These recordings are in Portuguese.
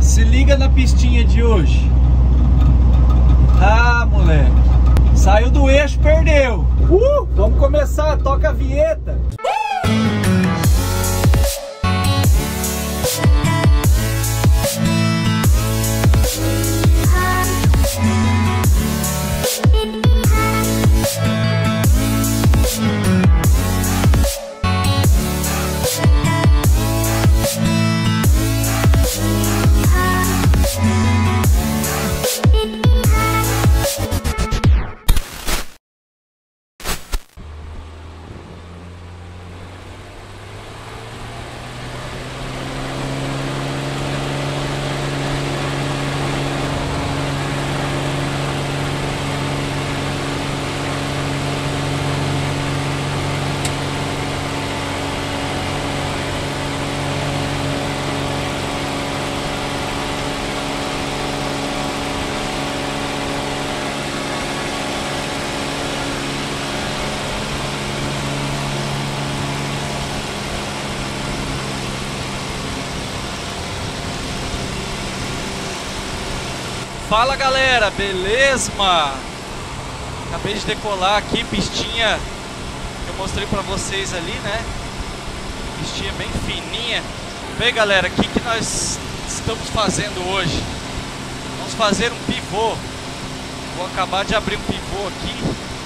Se liga na pistinha de hoje. Ah, moleque. Saiu do eixo, perdeu. Vamos começar, toca a vinheta. Fala galera, beleza? Acabei de decolar aqui, pistinha que eu mostrei pra vocês ali, né? Pistinha bem fininha. Bem galera, o que nós estamos fazendo hoje? Vamos fazer um pivô. Vou acabar de abrir um pivô aqui.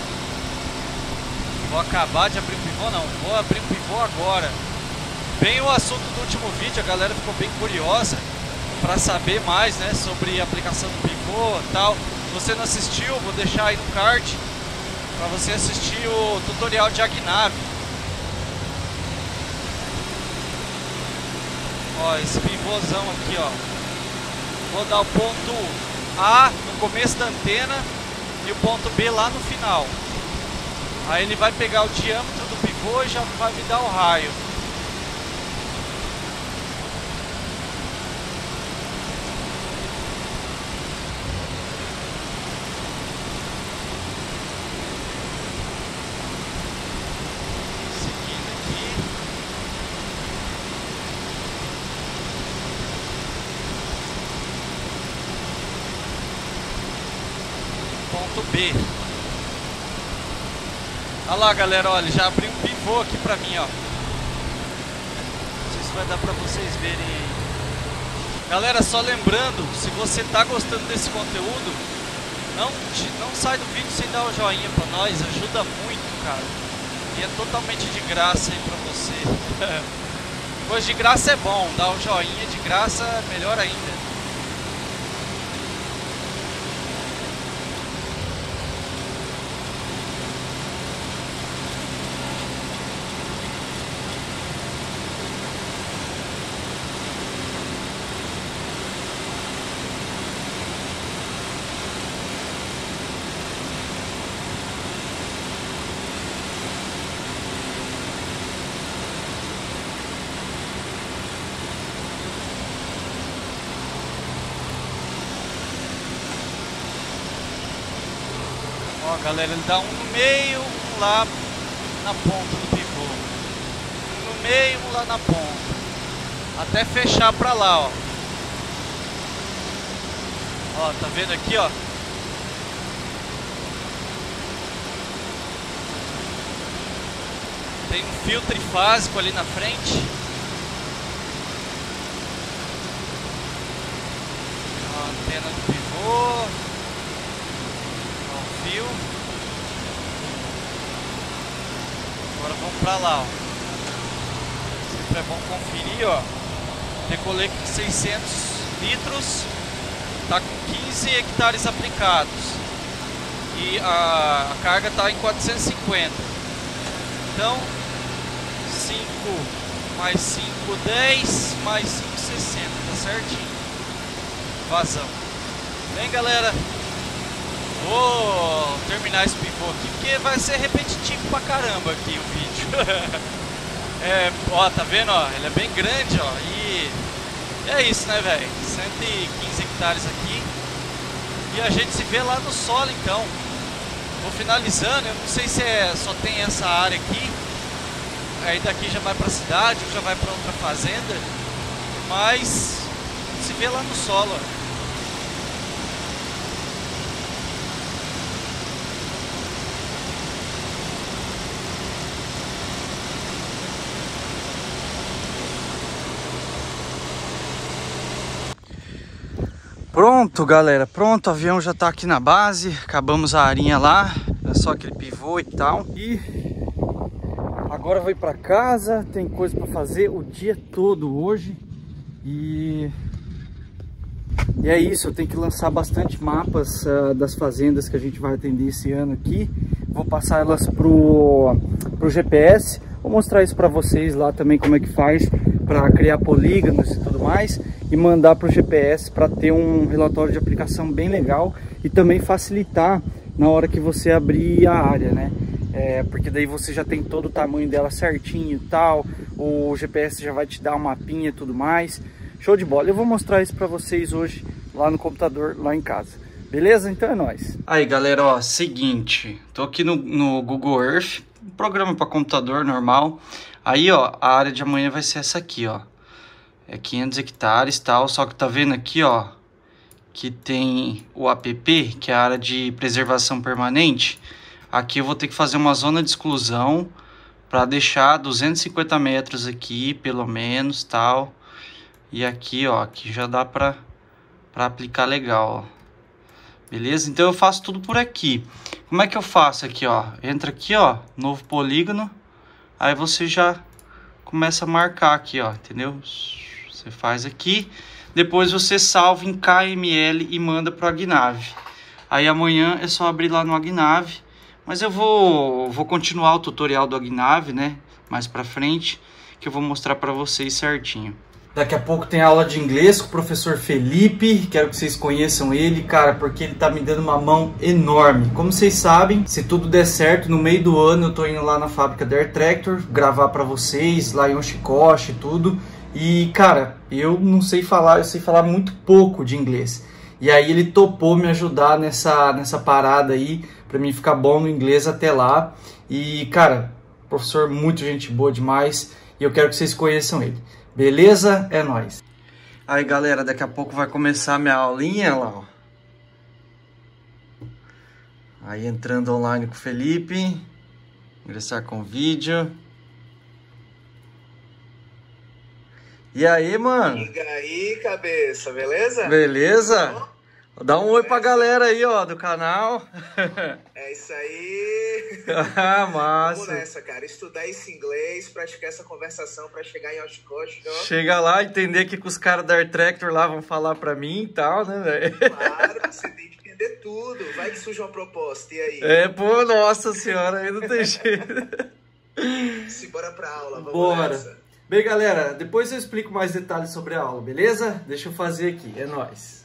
Vou abrir um pivô agora. Bem o assunto do último vídeo, a galera ficou bem curiosa para saber mais, né, sobre a aplicação do pivô e tal. Se você não assistiu, vou deixar aí no card para você assistir o tutorial de Agnave. Ó, esse pivôzão aqui, ó. Vou dar o ponto A no começo da antena e o ponto B lá no final. Aí ele vai pegar o diâmetro do pivô e já vai me dar o raio. Ponto B. Olha lá galera, olha, já abri um pivô aqui pra mim, ó. Não sei se vai dar pra vocês verem aí. Galera, só lembrando, se você tá gostando desse conteúdo, não sai do vídeo sem dar o joinha pra nós, ajuda muito, cara. E é totalmente de graça aí pra você. Coisa de graça é bom, dar o joinha de graça é melhor ainda. Ó galera, ele dá um no meio, um lá na ponta do pivô. Um no meio, um lá na ponta. Até fechar pra lá, ó. Ó, tá vendo aqui, ó? Tem um fio trifásico ali na frente. Ó, a antena do pivô. Fio. Agora vamos pra lá, ó. Sempre é bom conferir, ó. Decolei com 600 litros. Tá com 15 hectares aplicados. E a carga tá em 450. Então 5 mais 5, 10 mais 5, 60, tá certinho. Vazão. Bem galera, vou terminar esse pivô aqui porque vai ser repetitivo pra caramba aqui o vídeo. Ó, tá vendo, ó? Ele é bem grande, ó. E é isso, né, velho? 115 hectares aqui. E a gente se vê lá no solo, então. Vou finalizando. Eu não sei se só tem essa área aqui. Aí daqui já vai pra cidade, ou já vai pra outra fazenda. Mas gente se vê lá no solo. Pronto, galera, pronto, o avião já tá aqui na base, acabamos a arinha lá, é só aquele pivô e tal. E agora vou ir pra casa, tem coisa pra fazer o dia todo hoje. E é isso, eu tenho que lançar bastante mapas das fazendas que a gente vai atender esse ano aqui. Vou passar elas pro GPS, vou mostrar isso pra vocês lá também, como é que faz para criar polígonos e tudo mais, e mandar para o GPS para ter um relatório de aplicação bem legal e também facilitar na hora que você abrir a área, né? Porque daí você já tem todo o tamanho dela certinho e tal, o GPS já vai te dar um mapinha e tudo mais. Show de bola! Eu vou mostrar isso para vocês hoje lá no computador, lá em casa. Beleza? Então é nóis! Aí galera, ó, seguinte, tô aqui no Google Earth, um programa para computador normal. Aí, ó, a área de amanhã vai ser essa aqui, ó. É 500 hectares e tal, só que tá vendo aqui, ó, que tem o APP, que é a área de preservação permanente. Aqui eu vou ter que fazer uma zona de exclusão para deixar 250 metros aqui, pelo menos, tal. E aqui, ó, aqui já dá para aplicar legal, ó. Beleza? Então eu faço tudo por aqui. Como é que eu faço aqui, ó? Entra aqui, ó, novo polígono. Aí você já começa a marcar aqui, ó, entendeu? Você faz aqui, depois você salva em KML e manda para o Agnav. Aí amanhã é só abrir lá no Agnav, mas eu vou continuar o tutorial do Agnav, né? Mais para frente, que eu vou mostrar para vocês certinho. Daqui a pouco tem aula de inglês com o professor Felipe, quero que vocês conheçam ele, cara, porque ele tá me dando uma mão enorme. Como vocês sabem, se tudo der certo, no meio do ano eu tô indo lá na fábrica da Air Tractor, gravar pra vocês, lá em Oshkosh e tudo. E, cara, eu não sei falar, eu sei falar muito pouco de inglês. E aí ele topou me ajudar nessa parada aí, pra mim ficar bom no inglês até lá. E, cara, professor muito gente boa demais, e eu quero que vocês conheçam ele. Beleza? É nóis. Aí galera, daqui a pouco vai começar minha aulinha lá, ó. Aí entrando online com o Felipe. Ingressar com vídeo. E aí, mano? E aí, cabeça, beleza? Beleza? Dá um oi pra galera aí, ó, do canal. É isso aí. Ah, massa. Vamos nessa, cara. Estudar esse inglês, praticar essa conversação pra chegar em Oshkosh, ó. Chega lá, entender que os caras da Air Tractor lá vão falar pra mim e tal, né, velho? Claro, você tem que entender tudo. Vai que surge uma proposta, e aí? Pô, nossa senhora, aí não tem jeito. Simbora pra aula, vamos Bora. nessa. Bem, galera, depois eu explico mais detalhes sobre a aula, beleza? Deixa eu fazer aqui, é nóis.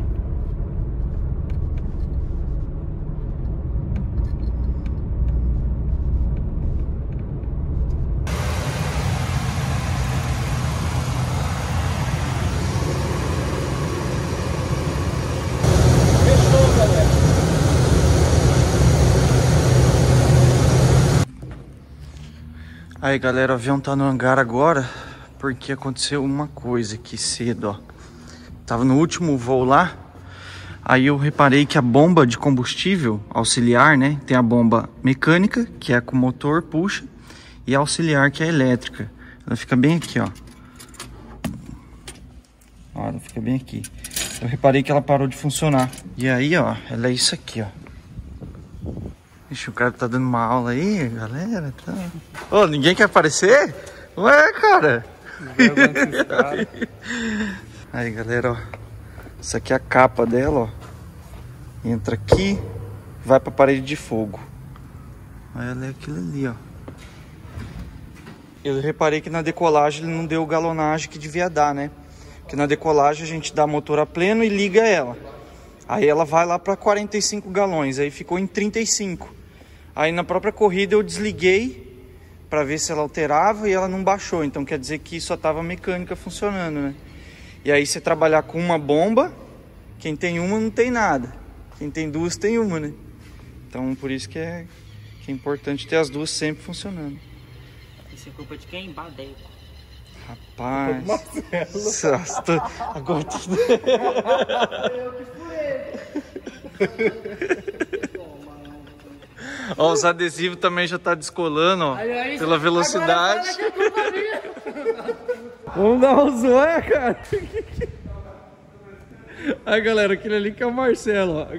Aí galera, o avião tá no hangar agora porque aconteceu uma coisa aqui cedo, ó. Tava no último voo lá, aí eu reparei que a bomba de combustível auxiliar, né? Tem a bomba mecânica, que é com motor, puxa, e a auxiliar, que é elétrica. Ela fica bem aqui, ó. Ó, ela fica bem aqui. Eu reparei que ela parou de funcionar. E aí, ó, ela é isso aqui, ó. Ixi, o cara tá dando uma aula aí, galera. Tá... Ô, ninguém quer aparecer? Ué, cara. Aí, galera, ó. Essa aqui é a capa dela, ó. Entra aqui, vai pra parede de fogo. Aí ela é aquilo ali, ó. Eu reparei que na decolagem ele não deu galonagem que devia dar, né? Porque na decolagem a gente dá motor a pleno e liga ela. Aí ela vai lá pra 45 galões, aí ficou em 35. Aí na própria corrida eu desliguei para ver se ela alterava e ela não baixou. Então quer dizer que só tava mecânica funcionando, né? E aí você trabalhar com uma bomba, quem tem uma não tem nada. Quem tem duas tem uma, né? Então por isso que é importante ter as duas sempre funcionando. Isso é culpa de quem? Badeira. Rapaz. Nossa, agora tudo. Ó, os adesivos também já tá descolando, ó, pela velocidade. Vamos dar um zoé, cara. Aí, galera, aquele ali que é o Marcelo, ó.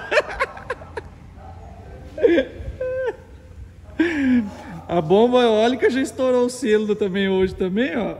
A bomba eólica já estourou o selo também hoje também, ó.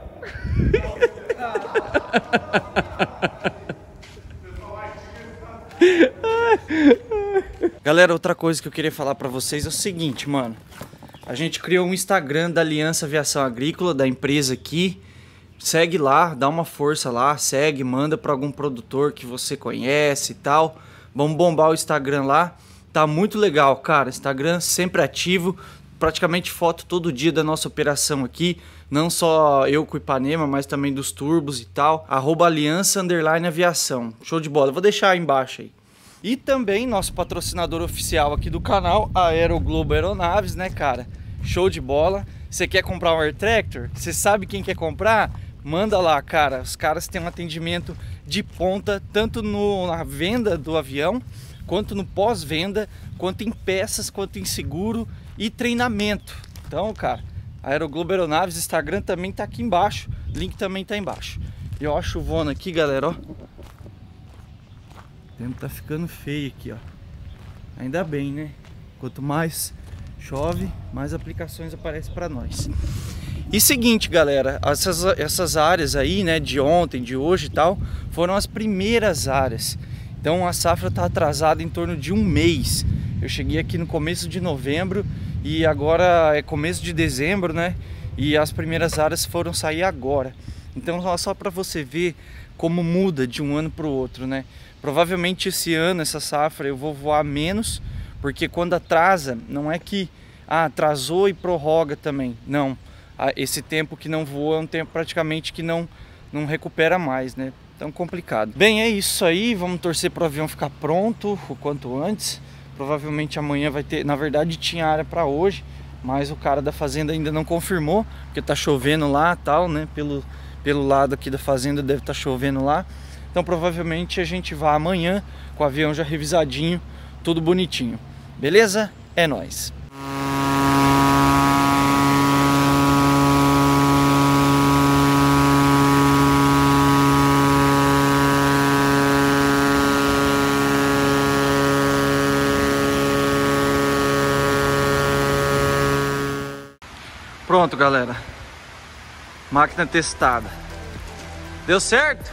Galera, outra coisa que eu queria falar pra vocês é o seguinte, mano. A gente criou um Instagram da Aliança Aviação Agrícola, da empresa aqui. Segue lá, dá uma força lá, segue, manda pra algum produtor que você conhece e tal. Vamos bombar o Instagram lá. Tá muito legal, cara. Instagram sempre ativo. Praticamente foto todo dia da nossa operação aqui. Não só eu com o Ipanema, mas também dos turbos e tal. @aliança_aviação. Show de bola. Eu vou deixar aí embaixo aí. E também nosso patrocinador oficial aqui do canal, a Aeroglobo Aeronaves, né, cara? Show de bola. Você quer comprar um Air Tractor? Você sabe quem quer comprar? Manda lá, cara. Os caras têm um atendimento de ponta, tanto na venda do avião, quanto no pós-venda, quanto em peças, quanto em seguro e treinamento. Então, cara, a Aeroglobo Aeronaves, Instagram também tá aqui embaixo, link também tá embaixo. E ó, a chuvona aqui, galera, ó. O tempo tá ficando feio aqui, ó. Ainda bem, né? Quanto mais chove, mais aplicações aparecem para nós. E seguinte, galera, essas áreas aí, né, de ontem, de hoje e tal, foram as primeiras áreas. Então a safra tá atrasada em torno de um mês. Eu cheguei aqui no começo de novembro e agora é começo de dezembro, né? E as primeiras áreas foram sair agora. Então só para você ver como muda de um ano para o outro, né? Provavelmente esse ano, essa safra, eu vou voar menos, porque quando atrasa, não é que atrasou e prorroga também, não. Esse tempo que não voa é um tempo praticamente que não recupera mais, né? Então complicado. Bem, é isso aí, vamos torcer para o avião ficar pronto o quanto antes. Provavelmente amanhã vai ter, na verdade tinha área para hoje, mas o cara da fazenda ainda não confirmou, porque tá chovendo lá e tal, né? Pelo lado aqui da fazenda deve estar chovendo lá. Então provavelmente a gente vai amanhã com o avião já revisadinho, tudo bonitinho. Beleza? É nóis! Pronto, galera. Máquina testada. Deu certo?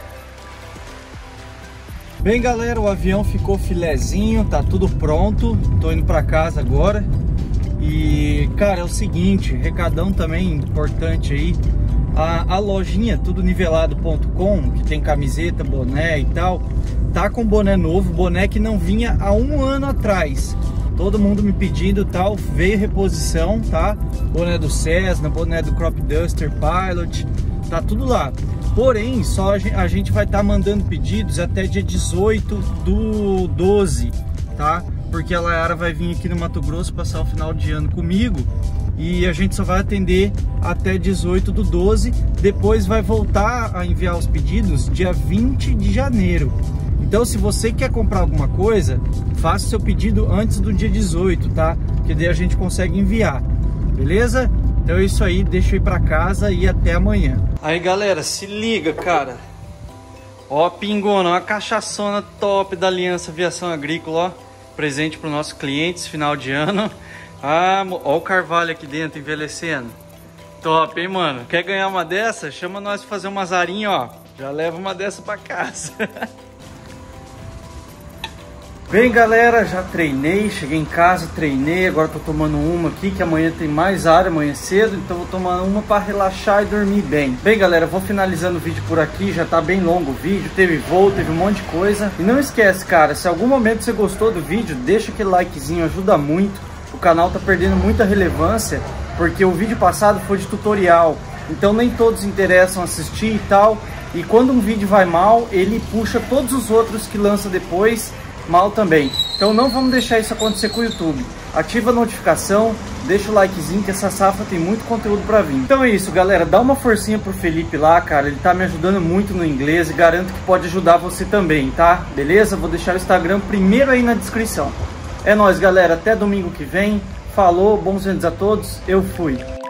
Bem, galera, o avião ficou filezinho, tá tudo pronto. Tô indo pra casa agora. E, cara, é o seguinte, recadão também importante aí. A lojinha tudonivelado.com, que tem camiseta, boné e tal, tá com boné novo, boné que não vinha há um ano atrás. Todo mundo me pedindo e tal, veio reposição, tá? Boné do Cessna, boné do Crop Duster Pilot, tá tudo lá. Porém, só a gente vai estar mandando pedidos até dia 18 do 12, tá? Porque a Layara vai vir aqui no Mato Grosso passar o final de ano comigo e a gente só vai atender até 18 do 12. Depois vai voltar a enviar os pedidos dia 20 de janeiro. Então, se você quer comprar alguma coisa, faça o seu pedido antes do dia 18, tá? Porque daí a gente consegue enviar, beleza? Então é isso aí, deixa eu ir pra casa e até amanhã. Aí, galera, se liga, cara. Ó, pingona, uma cachaçona top da Aliança Aviação Agrícola, ó. Presente para os nossos clientes, final de ano. Ah, ó o carvalho aqui dentro, envelhecendo. Top, hein, mano? Quer ganhar uma dessa? Chama nós pra fazer umas arinhas, ó. Já leva uma dessa pra casa. Bem, galera, já treinei, cheguei em casa, treinei, agora tô tomando uma aqui, que amanhã tem mais área, amanhã cedo, então vou tomar uma para relaxar e dormir bem. Bem, galera, vou finalizando o vídeo por aqui, já tá bem longo o vídeo, teve voo, teve um monte de coisa. E não esquece, cara, se em algum momento você gostou do vídeo, deixa aquele likezinho, ajuda muito. O canal tá perdendo muita relevância, porque o vídeo passado foi de tutorial, então nem todos interessam assistir e tal. E quando um vídeo vai mal, ele puxa todos os outros que lança depois mal também. Então não vamos deixar isso acontecer com o YouTube. Ativa a notificação, deixa o likezinho que essa safra tem muito conteúdo pra vir. Então é isso, galera, dá uma forcinha pro Felipe lá, cara, ele tá me ajudando muito no inglês e garanto que pode ajudar você também, tá? Beleza? Vou deixar o Instagram primeiro aí na descrição. É nóis, galera, até domingo que vem. Falou, bons ventos a todos, eu fui.